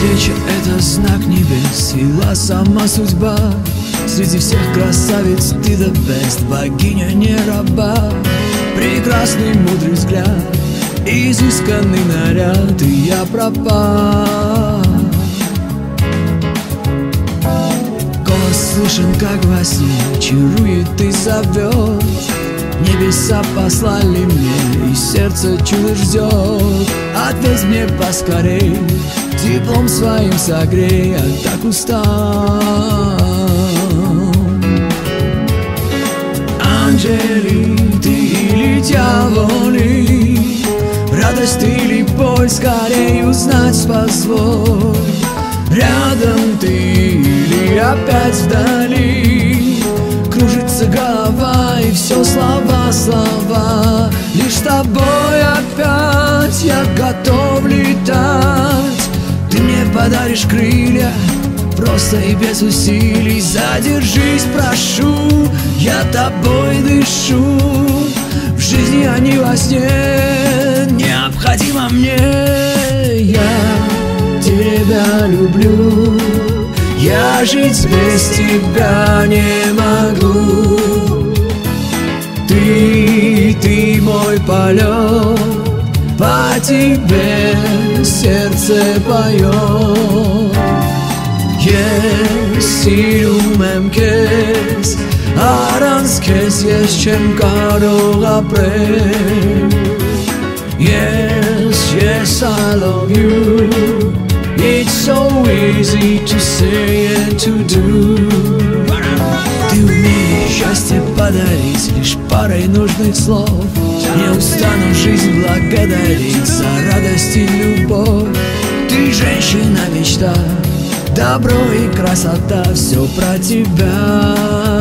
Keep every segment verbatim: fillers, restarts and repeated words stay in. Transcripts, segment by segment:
встреча — это знак небес, вела сама судьба. Среди всех красавиц ты the best, богиня не раба. Прекрасный мудрый взгляд, изысканный наряд, и я пропал. Голос слышен, как во сне, чарует и зовет. Небеса послали мне, и сердце чудо ждет. Ответь мне поскорей, теплом своим согрей, я так устал. Анжели, ты или дьяволи, радость или боль, скорей узнать позволь. Рядом ты или опять вдали, кружится голова и все слова, слова. Лишь с тобой опять я готов летать. Ты мне подаришь крылья, просто и без усилий. Задержись, прошу, я тобой дышу. В жизни, а не во сне, необходимо мне. Я тебя люблю, я жить без тебя не могу. Ты, ты мой полет, по тебе сердце поет. Սիրում եմ քեզ, առանց քեզ ես չեմ կարող ապրել. Yes, yes, I love you. It's so easy to say and to do. Ты умеешь счастье подарить лишь парой нужных слов. Не устану жизнь благодарить за радость и любовь. Ты женщина-мечта, добро и красота, все про тебя.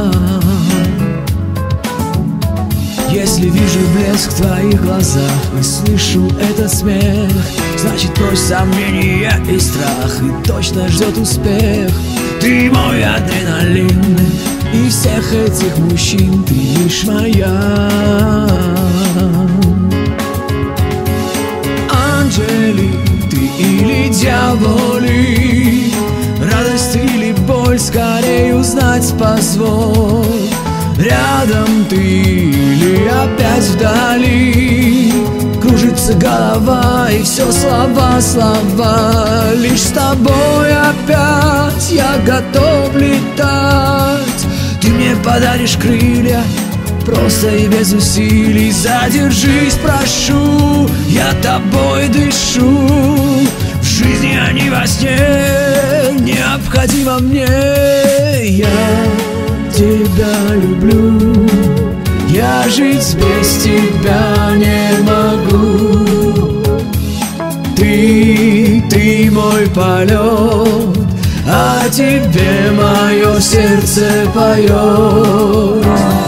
Если вижу блеск в твоих глазах и слышу этот смех, значит прочь сомнения и страх, и точно ждет успех. Ты мой адреналин, и всех этих мужчин ты лишь моя. Анжели, ты или дьяволи, радость или боль, скорей узнать позволь. Рядом ты или опять вдали, кружится голова и все слова, слова. Лишь с тобой опять я готов летать. Ты мне подаришь крылья, просто и без усилий. Задержись, прошу, я тобой дышу. В жизни, а не во сне, необходимо мне. Я тебя люблю, я жить без тебя не могу. Ты, ты мой полет, а тебе мое сердце поет.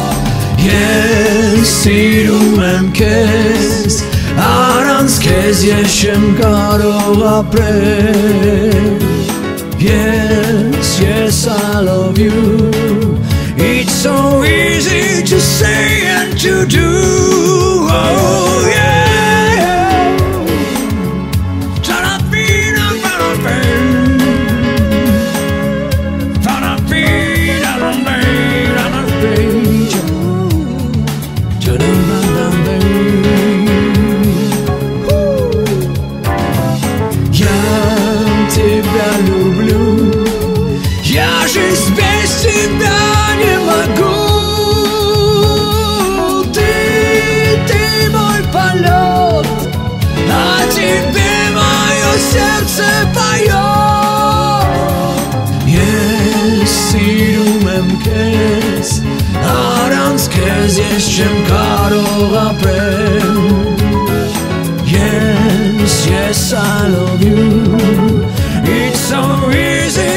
Yes, սիրում եմ քեզ, առանց քեզ ես չեմ կարող ապրել. Yes, yes, I love you. It's so easy to say and to do. Oh yeah. Tarapina, tarapina, tarapina, я тебя люблю, я жизнь без тебя не могу. Ты, ты мой полет, а тебе мое сердце поет. Yes, սիրում եմ քեզ, առանց քեզ ես չեմ կարող ապրել. Yes, yes, I love you. It's so easy